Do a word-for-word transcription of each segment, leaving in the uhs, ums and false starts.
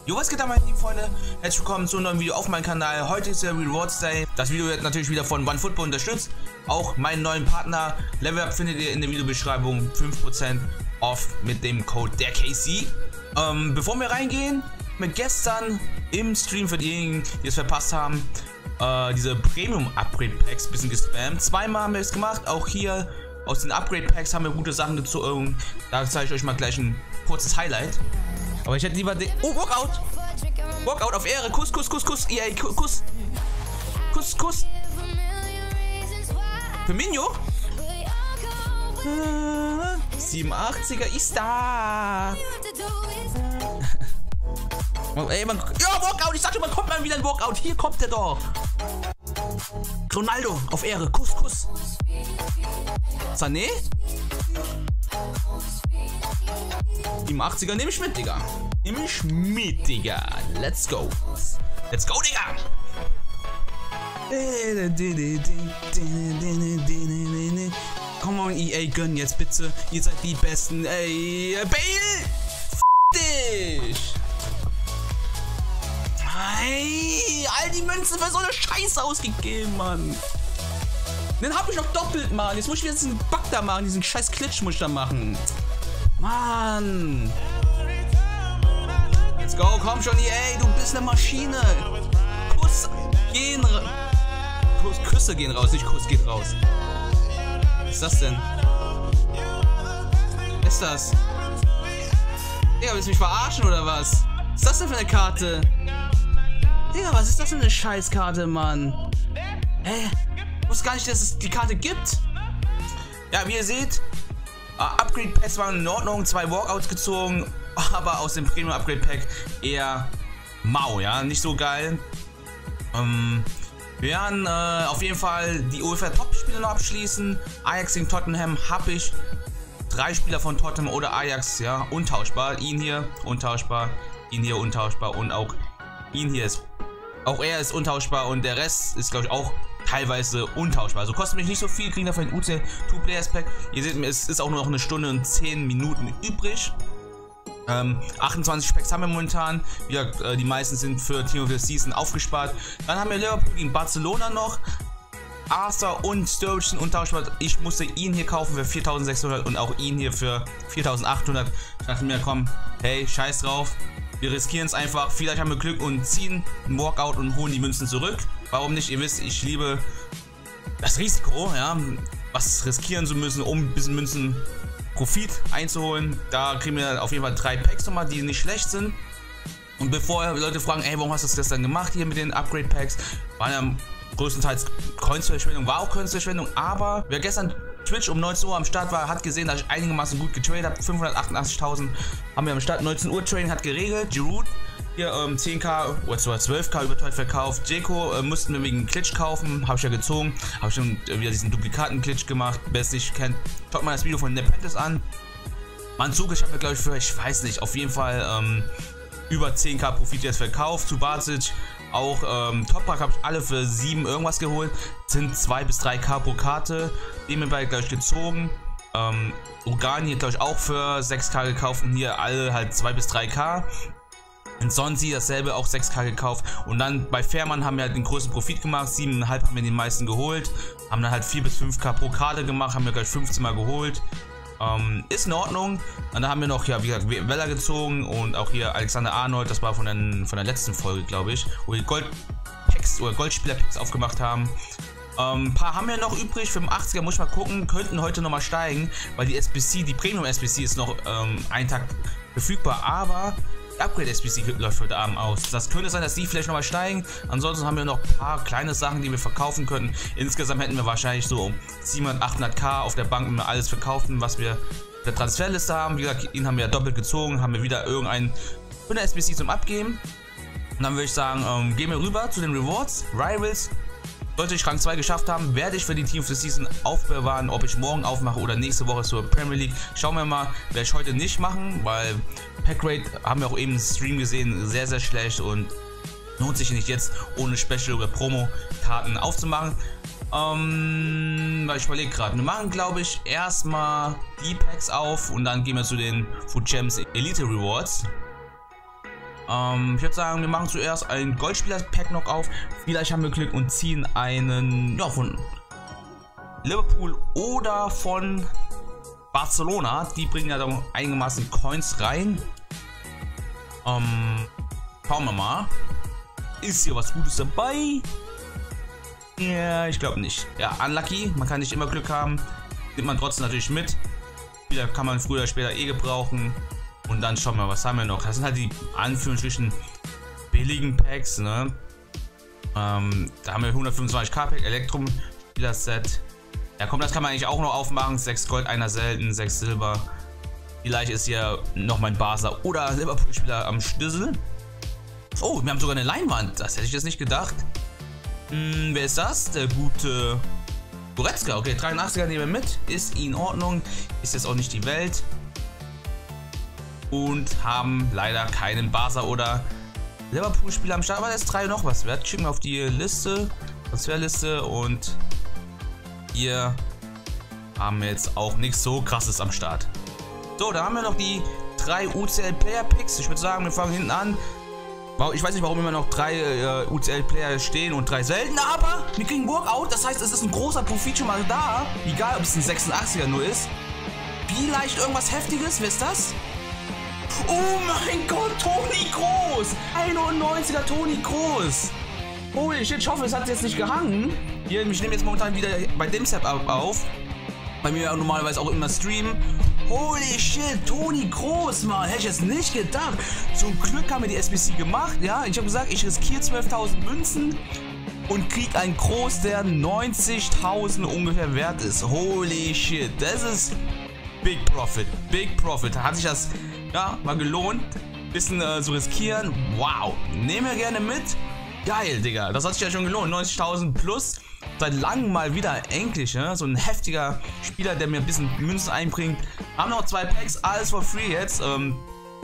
Jo, was geht da, meine lieben Freunde? Herzlich willkommen zu einem neuen Video auf meinem Kanal. Heute ist der Rewards Day. Das Video wird natürlich wieder von OneFootball unterstützt. Auch meinen neuen Partner Level Up findet ihr in der Videobeschreibung. fünf Prozent off mit dem Code der K C. Ähm, bevor wir reingehen, mit gestern im Stream für diejenigen, die es verpasst haben, äh, diese Premium Upgrade Packs ein bisschen gespammt. Zweimal haben wir es gemacht. Auch hier aus den Upgrade Packs haben wir gute Sachen gezogen. Da zeige ich euch mal gleich ein kurzes Highlight. Aber ich hätte lieber den... Oh, Walkout! Walkout auf Ehre. Kuss, Kuss, Kuss, Kuss. E A, Kuss. Kuss, Kuss. Firmino? siebenundachtziger ist da. Oh, ey, man... Ja, Walkout! Ich sagte, man kommt mal wieder ein Walkout. Hier kommt der doch. Ronaldo auf Ehre. Kuss, Kuss. Sané? siebenundachtziger nehme ich mit, Digga. Nehme ich mit, Digga. Let's go. Let's go, Digga. Komm on, E A, gönn jetzt bitte. Ihr seid die Besten. Ey, Bale! F dich! Hey, all die Münzen für so eine Scheiße ausgegeben, Mann. Den hab ich noch doppelt, Mann. Jetzt muss ich wieder diesen Bug da machen. Diesen scheiß Glitch muss ich da machen. Mann. Let's go, komm schon, E A, du bist eine Maschine. Kuss gehen Kuss, Küsse gehen raus, nicht Kuss geht raus. Was ist das denn? Was ist das? Digga, willst du mich verarschen oder was? Was ist das denn für eine Karte? Digga, was ist das für eine Scheißkarte, Mann? Hä? Ich wusste gar nicht, dass es die Karte gibt. Ja, wie ihr seht, Uh, Upgrade Packs waren in Ordnung, zwei Walkouts gezogen, aber aus dem Premium Upgrade Pack eher mau, ja, nicht so geil. Ähm, wir werden äh, auf jeden Fall die UEFA Top Spiele noch abschließen. Ajax gegen Tottenham habe ich drei Spieler von Tottenham oder Ajax, ja, untauschbar. Ihn hier untauschbar, ihn hier untauschbar und auch ihn hier ist, auch er ist untauschbar und der Rest ist, glaube ich, auch teilweise untauschbar. Also kostet mich nicht so viel, kriegen dafür ein U C zwei Players Pack. Ihr seht, es ist auch nur noch eine Stunde und zehn Minuten übrig. Ähm, achtundzwanzig Packs haben wir momentan. Ja, äh, die meisten sind für Team of the Season aufgespart. Dann haben wir Liverpool gegen Barcelona noch. Arthur und Sturridge untauschbar. Ich musste ihn hier kaufen für viertausendsechshundert und auch ihn hier für viertausendachthundert. Ich dachte mir, komm, hey, scheiß drauf. Wir riskieren es einfach. Vielleicht haben wir Glück und ziehen einen Walkout und holen die Münzen zurück. Warum nicht? Ihr wisst, ich liebe das Risiko, ja, was riskieren zu müssen, um ein bisschen Münzen Profit einzuholen. Da kriegen wir auf jeden Fall drei Packs nochmal, die nicht schlecht sind. Und bevor Leute fragen, ey, warum hast du das dann gemacht hier mit den Upgrade Packs, war ja größtenteils Coins-Verschwendung, war auch Coins-Verschwendung, aber wer gestern Twitch um neunzehn Uhr am Start war, hat gesehen, dass ich einigermaßen gut getradet habe. fünfhundertachtundachtzigtausend haben wir am Start. neunzehn Uhr Trading hat geregelt. Giroud hier ähm, zehn K oder zwölf K überteuert verkauft. Dzeko äh, mussten wir wegen Glitch kaufen. Habe ich ja gezogen. Habe ich dann äh, wieder diesen Duplikaten-Glitch gemacht. Wer es nicht kennt, schaut mal das Video von Nepenthes an. Manzuk, ich habe mir, glaube ich, für, ich weiß nicht, auf jeden Fall ähm, über zehn K Profit jetzt verkauft. Zu Basic auch ähm, Toprak habe ich alle für sieben irgendwas geholt. Sind zwei bis drei K pro Karte. Nebenbei gleich gezogen. Ähm, Organi glaube ich auch für sechs K gekauft und hier alle halt zwei bis drei K. In Sonsi dasselbe, auch sechs K gekauft. Und dann bei Fährmann haben wir halt den größten Profit gemacht. sieben Komma fünf haben wir den meisten geholt. Haben dann halt vier bis fünf K pro Karte gemacht. Haben wir gleich fünfzehn Mal geholt. Ähm, ist in Ordnung. Und dann haben wir noch, ja, wie gesagt, Weller gezogen. Und auch hier Alexander Arnold. Das war von, den, von der letzten Folge, glaube ich. Wo wir Gold-Packs oder Goldspieler-Packs aufgemacht haben. Ein ähm, paar haben wir noch übrig. fünfundachtziger muss ich mal gucken. Könnten heute nochmal steigen. Weil die S B C, die Premium S B C ist noch ähm, einen Tag verfügbar. Aber Upgrade S B C läuft heute Abend aus. Das könnte sein, dass die vielleicht nochmal steigen. Ansonsten haben wir noch ein paar kleine Sachen, die wir verkaufen könnten. Insgesamt hätten wir wahrscheinlich so siebenhundert, achthundert K auf der Bank, wenn wir alles verkaufen, was wir auf der Transferliste haben. Wie gesagt, ihn haben wir ja doppelt gezogen. Haben wir wieder irgendeinen für eine S B C zum Abgeben. Und dann würde ich sagen, ähm, gehen wir rüber zu den Rewards. Rivals. Sollte ich Rang zwei geschafft haben, werde ich für die Team of the Season aufbewahren, ob ich morgen aufmache oder nächste Woche zur Premier League. Schauen wir mal, werde ich heute nicht machen, weil Packrate, haben wir auch eben im Stream gesehen, sehr, sehr schlecht und lohnt sich nicht jetzt ohne Special oder Promo-Karten aufzumachen. Ähm, weil ich überlege gerade, wir machen glaube ich erstmal die Packs auf und dann gehen wir zu den Food Gems Elite Rewards. Ähm, ich würde sagen, wir machen zuerst ein Goldspieler-Pack noch auf. Vielleicht haben wir Glück und ziehen einen, ja, von Liverpool oder von Barcelona. Die bringen ja dann einigermaßen Coins rein. Ähm, schauen wir mal. Ist hier was Gutes dabei? Ja, ich glaube nicht. Ja, unlucky. Man kann nicht immer Glück haben. Nimmt man trotzdem natürlich mit. Wieder kann man früher oder später eh gebrauchen. Und dann schauen wir, was haben wir noch. Das sind halt die Anführungsstrichen billigen Packs, ne? Ähm, da haben wir hundertfünfundzwanzig K Pack, Elektrum Spieler Set. Ja, komm, das kann man eigentlich auch noch aufmachen. sechs Gold, einer selten, sechs Silber. Vielleicht ist hier noch mein Basler oder Liverpool-Spieler am Schlüssel. Oh, wir haben sogar eine Leinwand. Das hätte ich jetzt nicht gedacht. Hm, wer ist das? Der gute Goretzka. Okay, dreiundachtziger nehmen wir mit. Ist in Ordnung. Ist jetzt auch nicht die Welt. Und haben leider keinen Barca oder Liverpool-Spieler am Start. Aber der ist drei noch was wert. Schicken wir auf die Liste, Transferliste. Und hier haben wir jetzt auch nichts so krasses am Start. So, da haben wir noch die drei U C L-Player-Picks. Ich würde sagen, wir fangen hinten an. Ich weiß nicht, warum immer noch drei äh, U C L-Player stehen und drei selten, aber wir kriegen Workout. Das heißt, es ist ein großer Profit schon mal da. Egal, ob es ein sechsundachtziger nur ist. Vielleicht irgendwas Heftiges, wer ist das? Oh mein Gott, Toni Kroos! einundneunziger Toni Kroos! Holy shit, ich hoffe, es hat jetzt nicht gehangen. Hier, ich nehme jetzt momentan wieder bei dem Setup auf. Bei mir ja normalerweise auch immer streamen. Holy shit, Toni Kroos, Mann. Hätte ich jetzt nicht gedacht. Zum Glück haben wir die S B C gemacht. Ja, ich habe gesagt, ich riskiere zwölftausend Münzen und krieg einen Kroos, der neunzigtausend ungefähr wert ist. Holy shit, das ist Big Profit. Big Profit. Hat sich das ja mal gelohnt, bisschen äh, zu riskieren. Wow, nehmen wir gerne mit. Geil, Digga. Das hat sich ja schon gelohnt. neunzigtausend plus. Seit langem mal wieder endlich, ne? So ein heftiger Spieler, der mir ein bisschen Münzen einbringt. Haben noch zwei Packs, alles for free jetzt. Ähm,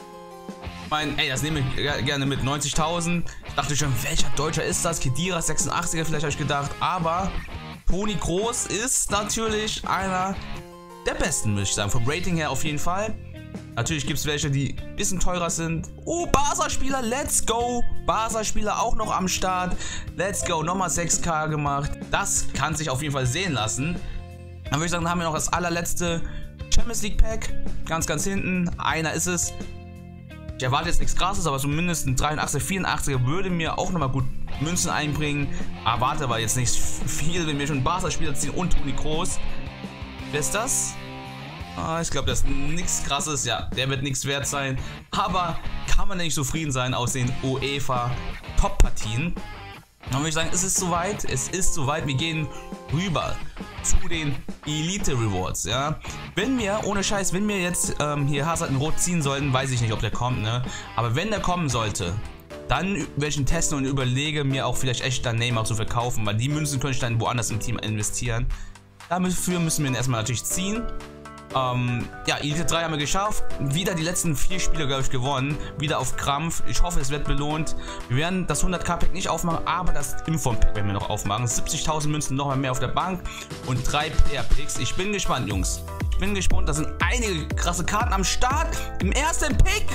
mein, ey, das nehme ich gerne mit. neunzigtausend. Ich dachte schon, welcher Deutscher ist das? Khedira sechsundachtziger, vielleicht habe ich gedacht. Aber Toni Kroos ist natürlich einer der besten, würde ich sagen. Vom Rating her auf jeden Fall. Natürlich gibt es welche, die ein bisschen teurer sind. Oh, Barca-Spieler, let's go. Barca-Spieler auch noch am Start. Let's go, nochmal sechs K gemacht. Das kann sich auf jeden Fall sehen lassen. Dann würde ich sagen, dann haben wir noch das allerletzte Champions League Pack. Ganz, ganz hinten. Einer ist es. Ich erwarte jetzt nichts Krasses, aber zumindest ein dreiundachtziger, vierundachtziger würde mir auch nochmal gut Münzen einbringen. Erwarte aber jetzt nicht viel, wenn wir schon Barca-Spieler ziehen und Toni Kroos. Wer ist das? Ah, ich glaube, das ist nichts Krasses. Ja, der wird nichts wert sein. Aber kann man nicht zufrieden sein aus den UEFA Top-Partien? Dann würde ich sagen, es ist soweit. Es ist soweit. Wir gehen rüber zu den Elite Rewards. Ja, wenn wir, ohne Scheiß, wenn wir jetzt ähm, hier Hazard in Rot ziehen sollten, weiß ich nicht, ob der kommt, ne? Aber wenn der kommen sollte, dann werde ich ihn testen und überlege, mir auch vielleicht echt dann Neymar zu verkaufen, weil die Münzen könnte ich dann woanders im Team investieren. Dafür müssen wir ihn erstmal natürlich ziehen. Ähm, ja, Elite drei haben wir geschafft. Wieder die letzten vier Spiele, glaube ich, gewonnen. Wieder auf Krampf. Ich hoffe, es wird belohnt. Wir werden das hundert K Pack nicht aufmachen, aber das Inform Pack werden wir noch aufmachen. siebzigtausend Münzen, noch mal mehr auf der Bank und drei Player Picks. Ich bin gespannt, Jungs. Ich bin gespannt. Da sind einige krasse Karten am Start. Im ersten Pick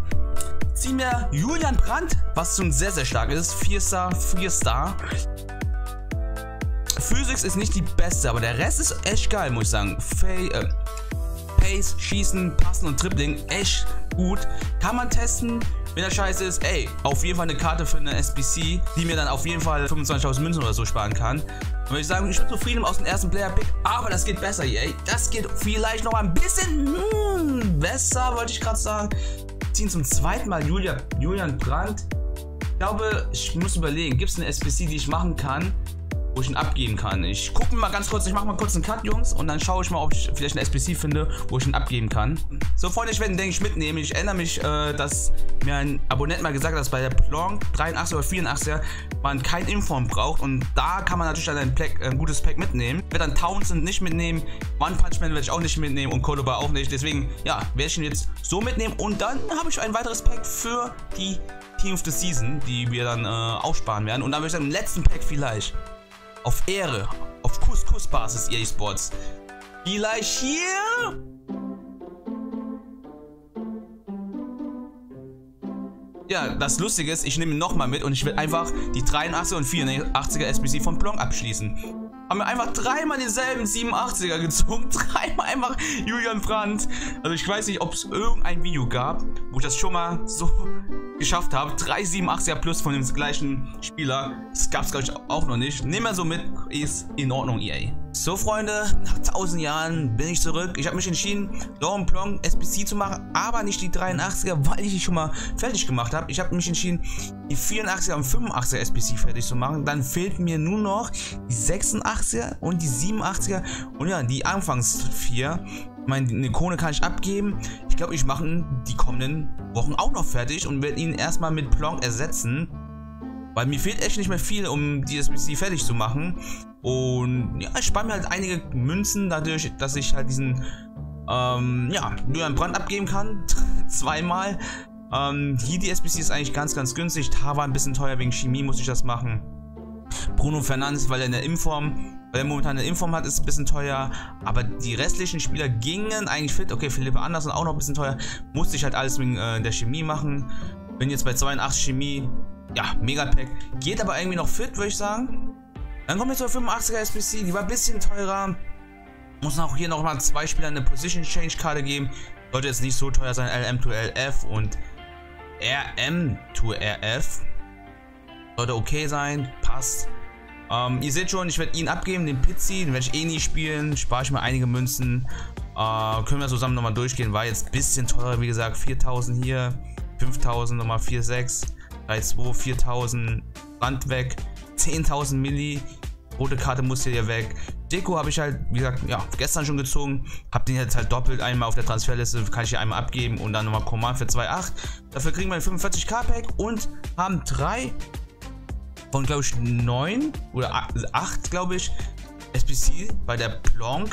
ziehen wir Julian Brandt, was schon sehr, sehr stark ist. vier Star, vier Star. Physics ist nicht die beste, aber der Rest ist echt geil, muss ich sagen. Fay, äh, Pace, Schießen, Passen und Dribbling, echt gut. Kann man testen, wenn der scheiße ist. Ey, auf jeden Fall eine Karte für eine S B C, die mir dann auf jeden Fall fünfundzwanzigtausend Münzen oder so sparen kann. Dann würde ich sagen, ich bin zufrieden aus dem ersten Player-Pick, aber das geht besser hier, ey. Das geht vielleicht noch ein bisschen hmm, besser, wollte ich gerade sagen. Wir ziehen zum zweiten Mal Julia, Julian Brandt. Ich glaube, ich muss überlegen, gibt es eine S B C, die ich machen kann, wo ich ihn abgeben kann. Ich gucke mal ganz kurz, ich mache mal kurz einen Cut, Jungs, und dann schaue ich mal, ob ich vielleicht eine S B C finde, wo ich ihn abgeben kann. So, Freunde, ich werde ihn, denke ich, mitnehmen. Ich erinnere mich, äh, dass mir ein Abonnent mal gesagt hat, dass bei der Plonk dreiundachtziger oder vierundachtziger man kein Inform braucht, und da kann man natürlich dann ein, Pack, ein gutes Pack mitnehmen. Ich werde dann Townsend nicht mitnehmen, One Punch Man werde ich auch nicht mitnehmen und Cordoba auch nicht. Deswegen, ja, werde ich ihn jetzt so mitnehmen, und dann habe ich ein weiteres Pack für die Team of the Season, die wir dann äh, aufsparen werden. Und dann würde ich sagen, im letzten Pack vielleicht auf Ehre, auf Kuss-Kuss-Basis E A Sports. Vielleicht hier. ja, das Lustige ist, ich nehme ihn nochmal mit und ich werde einfach die dreiundachtziger und vierundachtziger S B C von Plonk abschließen. Haben wir einfach dreimal denselben siebenundachtziger gezogen. Dreimal einfach Julian Brandt. Also ich weiß nicht, ob es irgendein Video gab, wo ich das schon mal so geschafft habe. Drei siebenundachtziger plus von dem gleichen Spieler. Das gab es, glaube ich, auch noch nicht. Nehmen wir so mit. Ist in Ordnung, E A. So, Freunde, nach tausend Jahren bin ich zurück. Ich habe mich entschieden, Laurent Plonk S B C zu machen, aber nicht die dreiundachtziger, weil ich die schon mal fertig gemacht habe. Ich habe mich entschieden, die vierundachtziger und fünfundachtziger S B C fertig zu machen. Dann fehlt mir nur noch die sechsundachtziger und die siebenundachtziger und ja, die Anfangs vier. Meine Ikone kann ich abgeben. Ich glaube, ich mache die kommenden Wochen auch noch fertig und werde ihn erstmal mit Plonk ersetzen. Weil mir fehlt echt nicht mehr viel, um die S B C fertig zu machen. Und ja, ich spare mir halt einige Münzen dadurch, dass ich halt diesen ähm, ja, Julian Brandt abgeben kann. Zweimal. Ähm, hier die S B C ist eigentlich ganz, ganz günstig. Tava ein bisschen teuer, wegen Chemie muss ich das machen. Bruno Fernandes, weil er eine Inform, weil er momentan eine Inform hat, ist ein bisschen teuer. Aber die restlichen Spieler gingen eigentlich fit. Okay, Philippe Andersson auch noch ein bisschen teuer. Musste ich halt alles wegen äh, der Chemie machen. Bin jetzt bei zweiundachtzig Chemie. Ja, Megapack. Geht aber irgendwie noch fit, würde ich sagen. Dann kommen wir zur fünfundachtziger S B C. Die war ein bisschen teurer. Muss auch hier nochmal zwei Spieler eine Position Change Karte geben. Sollte jetzt nicht so teuer sein. L M to L F und R M to R F. Sollte okay sein. Passt. Ähm, ihr seht schon, ich werde ihn abgeben, den Pizzi. Den werde ich eh nie spielen. Spare ich mir einige Münzen. Äh, können wir zusammen nochmal durchgehen. War jetzt ein bisschen teurer, wie gesagt. viertausend hier. fünftausend nochmal vier Komma sechs. drei Komma zwei. viertausend. Rand weg. zehntausend Milli. Rote Karte muss hier weg. Deko habe ich halt, wie gesagt, ja, gestern schon gezogen. Habe den jetzt halt doppelt einmal auf der Transferliste. Kann ich hier einmal abgeben und dann nochmal Command für zwei Komma acht. Dafür kriegen wir ein fünfundvierzig K Pack und haben drei von, glaube ich, neun oder acht, glaube ich, S B C bei der Plonk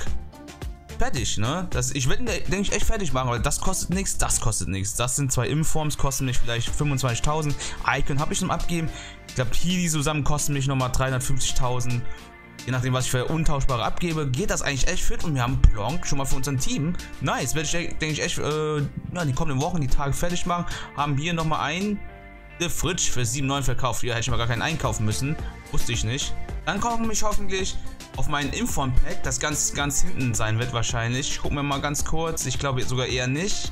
fertig, ne? Das, ich werde den, denke ich, echt fertig machen, weil das kostet nichts, das kostet nichts. Das sind zwei Informs, kosten mich vielleicht fünfundzwanzigtausend. Icon habe ich zum Abgeben. Ich glaube, hier die zusammen kosten mich nochmal dreihundertfünfzigtausend. Je nachdem, was ich für Untauschbare abgebe, geht das eigentlich echt fit. Und wir haben Plonk schon mal für unser Team. Nice, werde ich, denke ich, echt äh, ja, die kommenden Wochen, die Tage fertig machen. Haben hier nochmal ein Fridge für sieben Komma neun verkauft. Hier hätte ich mal gar keinen einkaufen müssen. Wusste ich nicht. Dann komme ich hoffentlich auf meinen Inform-Pack, das ganz, ganz hinten sein wird wahrscheinlich. Ich gucke mir mal ganz kurz. Ich glaube sogar eher nicht.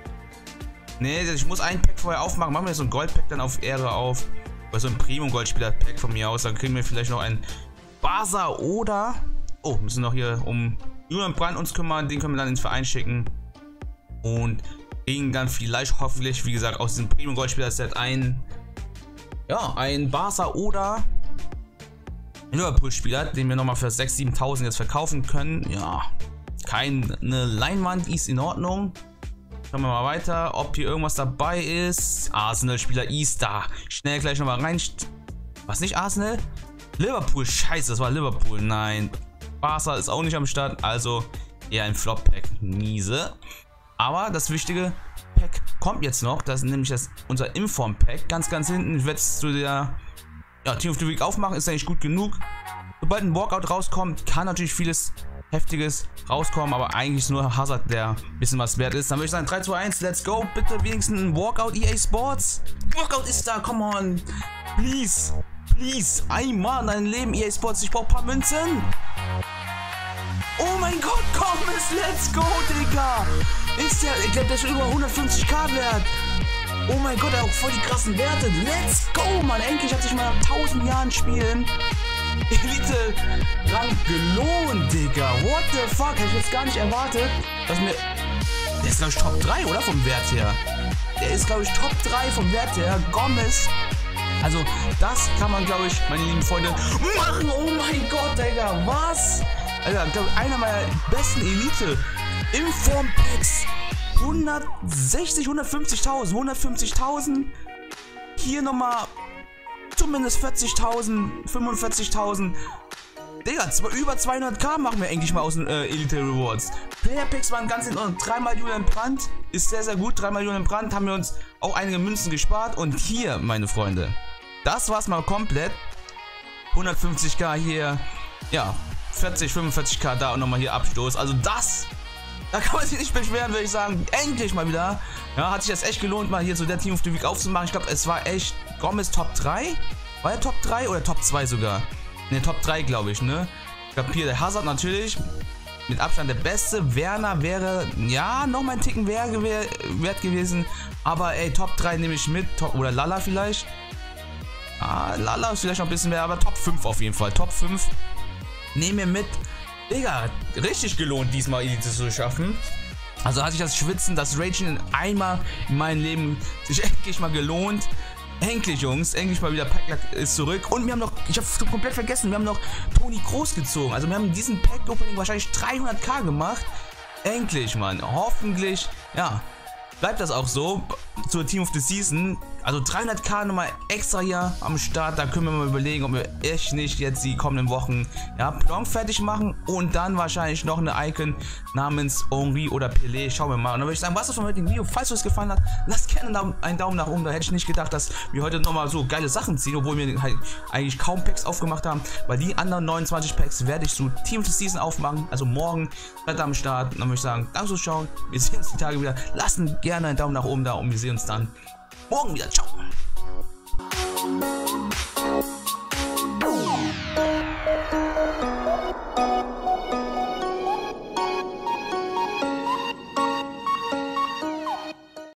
Nee, ich muss ein Pack vorher aufmachen. Machen wir so ein Gold-Pack dann auf Ehre auf. Oder so ein Premium-Goldspieler-Pack von mir aus. Dann kriegen wir vielleicht noch ein Barca oder... Oh, müssen noch hier um Julian Brandt uns kümmern. Den können wir dann ins Verein schicken. Und kriegen dann vielleicht hoffentlich, wie gesagt, aus diesem Premium-Goldspieler-Set ein... Ja, ein Barca oder... Liverpool-Spieler, den wir nochmal für sechstausend, siebentausend jetzt verkaufen können. Ja, keine Leinwand ist in Ordnung. Schauen wir mal weiter, ob hier irgendwas dabei ist. Arsenal-Spieler ist da. Schnell gleich nochmal rein. Was, nicht Arsenal? Liverpool, scheiße, das war Liverpool. Nein, Barca ist auch nicht am Start, also eher ein Flop-Pack. Miese. Aber das wichtige Pack kommt jetzt noch. Das ist nämlich das, unser Inform-Pack. Ganz, ganz hinten. Ich werde es zu der... Ja, Team of the Week aufmachen, ist eigentlich gut genug. Sobald ein Walkout rauskommt, kann natürlich vieles Heftiges rauskommen, aber eigentlich ist nur Hazard, der ein bisschen was wert ist. Dann würde ich sagen, drei, zwei, eins, let's go. Bitte wenigstens ein Walkout, E A Sports. Walkout ist da, come on. Please, please. Einmal in deinem Leben, E A Sports, ich brauche ein paar Münzen. Oh mein Gott, komm, let's go, Digga. Ist ja, ich glaube, der ist schon über hundertfünfzig K wert. Oh mein Gott, er hat auch voll die krassen Werte. Let's go, Mann. Endlich hat sich mal nach tausend Jahren Spielen Elite-Rang gelohnt, Digga. What the fuck? Hätte ich jetzt gar nicht erwartet, dass mir... Der ist, glaube ich, Top drei, oder? Vom Wert her. Der ist, glaube ich, Top drei vom Wert her. Gomez. Also, das kann man, glaube ich, meine lieben Freunde, machen. Oh mein Gott, Digga. Was? Alter, ich glaube, einer meiner besten Elite-Inform-Packs. hundertsechzig, hundertfünfzigtausend, hundertfünfzigtausend, hier nochmal zumindest vierzigtausend, fünfundvierzigtausend. Digga, über zweihundert K machen wir eigentlich mal aus den äh, Elite Rewards. Player Picks waren ganz in Ordnung. Dreimal Julian Brandt ist sehr, sehr gut. Dreimal Julian Brandt haben wir uns auch einige Münzen gespart. Und hier, meine Freunde, das war's mal komplett. hundertfünfzig K hier, ja, vierzig, fünfundvierzig K da und nochmal hier Abstoß. Also das Da kann man sich nicht beschweren, würde ich sagen. Endlich mal wieder. Ja, hat sich das echt gelohnt, mal hier so der Team of the Week aufzumachen. Ich glaube, es war echt Gomez Top drei. War er Top drei oder Top zwei sogar? Ne, Top drei, glaube ich, ne? Ich glaube, hier der Hazard natürlich. Mit Abstand der Beste. Werner wäre, ja, noch mal ein Ticken wert gewesen. Aber, ey, Top drei nehme ich mit. Top, oder Lala vielleicht. Ah, Lala ist vielleicht noch ein bisschen mehr, aber Top fünf auf jeden Fall. Top fünf. Nehmen wir mit. Digga, richtig gelohnt, diesmal Elite zu schaffen. Also hat sich das Schwitzen, das Ragen einmal in meinem Leben sich endlich mal gelohnt. Endlich, Jungs, endlich mal wieder Pack ist zurück. Und wir haben noch, ich habe komplett vergessen, wir haben noch Toni Kroos gezogen. Also wir haben diesen Pack-Opening wahrscheinlich dreihunderttausend gemacht. Endlich, Mann. Hoffentlich, ja, bleibt das auch so zur Team of the Season. Also dreihunderttausend nochmal extra hier am Start. Da können wir mal überlegen, ob wir echt nicht jetzt die kommenden Wochen, ja, Plonk fertig machen. Und dann wahrscheinlich noch eine Icon namens Henry oder Pelé. Schauen wir mal. Und dann würde ich sagen, was ist von heutigen Video? Falls euch es gefallen hat, lasst gerne einen Daumen nach oben. Da hätte ich nicht gedacht, dass wir heute nochmal so geile Sachen ziehen. Obwohl wir halt eigentlich kaum Packs aufgemacht haben. Weil die anderen neunundzwanzig Packs werde ich zu Team of the Season aufmachen. Also morgen seid ihr am Start. Und dann würde ich sagen, danke fürs Schauen. Wir sehen uns die Tage wieder. Lasst gerne einen Daumen nach oben da. Und wir sehen uns dann morgen wieder. Ciao.